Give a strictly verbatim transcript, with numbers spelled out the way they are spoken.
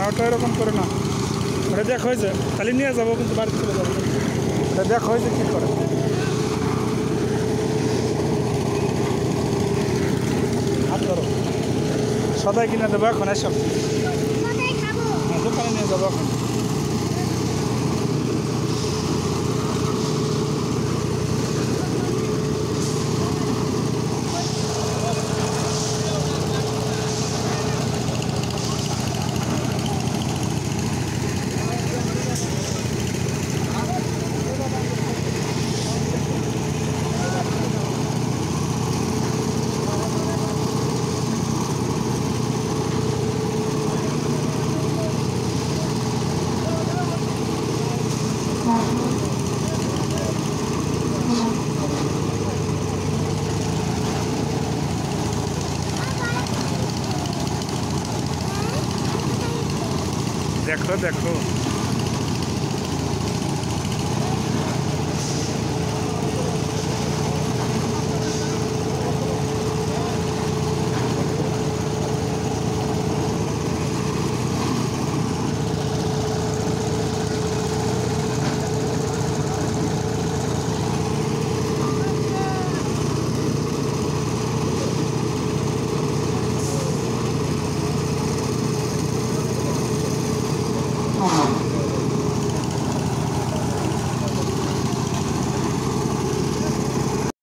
ওটা এরকম করে না, ওটা দেখ হয়েছে খালি নিয়ে যাবো কিন্তু বাড়ি চলে যাবো, ওটা দেখ হয়েছে কী করে। হাত ধরো, সদাই কিনে দেবো এখন, এসব দোকানে নিয়ে যাবো এখন। দেখো দেখো